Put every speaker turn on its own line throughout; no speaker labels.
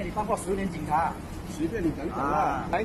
你当过10年警察，
随便你讲讲啊。来，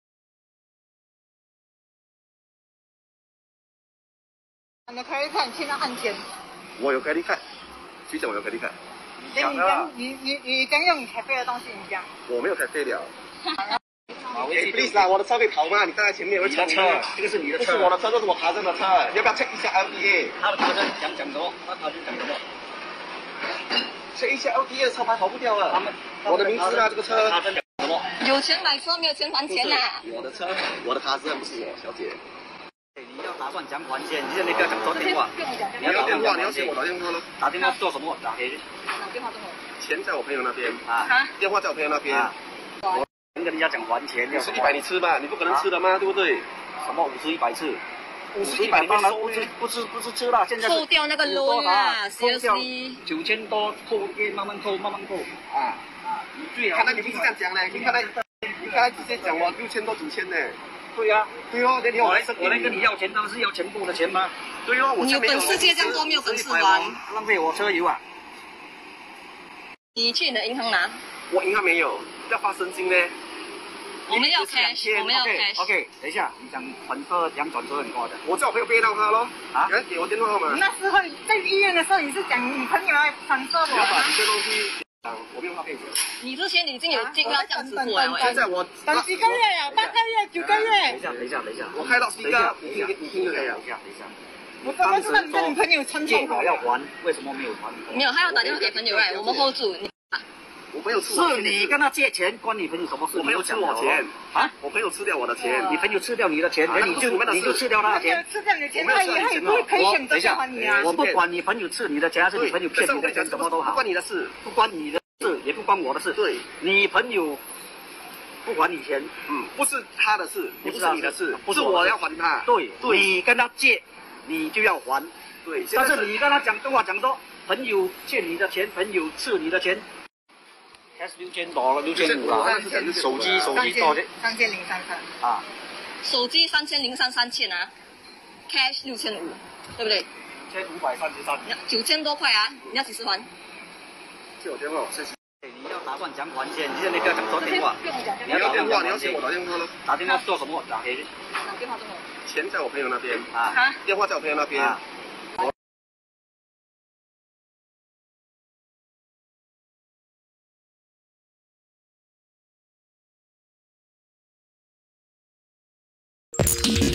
你可以看其他案件。
我有给你看，谁讲我有给你看？
你讲用开飞的东西，你讲。
我没有开飞了。please 啦，我的车可以跑吗？你站在前面，我抢你的车，这个是你的车，不是我的车，这是我卡证的车，要不要 check 一下 LDA？ 他的卡证讲什么？他卡证讲什么？check 一下 LDA 的车牌跑不掉了。我的名字呢？这个车。卡证讲什么？
有钱买车，没有钱还钱呐。
我的车，我的卡证不是我，小姐。
你要打算讲还钱，你现在不要讲说电话。
你要电话，你要接我打电话喽。
打电话做什么？打给。
打电话做什么？
钱在我朋友那边
啊。
电话在我朋友那边。
我跟人家讲还钱，
是100你吃吧，你不可能吃的吗？对不对？
什么50、100次
？50、100当然
不是吃了，现在
扣掉那个 loan 啊
，seriously 9000多，扣电慢慢扣啊。
你最好看来你不是这样讲嘞，你看来直接讲我6000多9000呢。对呀，对哦，
我来跟你要钱，当然是要全部的钱吗？
对哦，
你有本事借这样多，没有本事还，
浪费我车油啊！
你去你的银行拿。
我银行没有，要发神经呢。
我们要 cash， 我们要 cash。
OK， 等一下，你讲转车你跟我讲。
我叫我朋友背到他咯。啊？有人给我电话号码。
那时候在医院的时候，你是讲你朋友来转车我。
不要把这些东西。我没有花费钱。
你之前已经有经要这样子过了。
现在我
等几个月呀？8个月、9个月。
等一下，
我开到1个，你听就可以了。
等一下。
我刚刚是让你跟你朋友参透
我要还，为什么没有还？
没有，他要打电话给朋友来，我们 hold 住你。
我朋友吃
是你跟他借钱，关你朋友什么事？
我朋友吃我钱啊！我朋友吃掉我的钱，
你朋友吃掉你的钱，你就吃掉他的钱。
吃掉你的钱，他也不会赔钱的还你啊！
我不管你朋友吃你的钱还是你朋友骗你的钱，什么都好，
不关你的事，
不关你的事，也不关我的事。
对，
你朋友不还你钱，
不是他的事，也不是你的事，是我要还他。
对，你跟他借，你就要还。
对，
但是你跟他讲电话讲说，朋友欠你的钱，朋友吃你的钱。cash 6000多了，6500了。手机多少
？3033啊。手机3033啊 ，cash 6500，对不对
？1533。
9000多块啊，你要几时还？
借我电话，谢谢。
你要打算讲还钱，你现在不要讲说电话。
你要电话，你要接我打电话喽。
打电话做什么？打给。
打电话做什么？
钱在我朋友那边
啊。
电话在我朋友那边。
you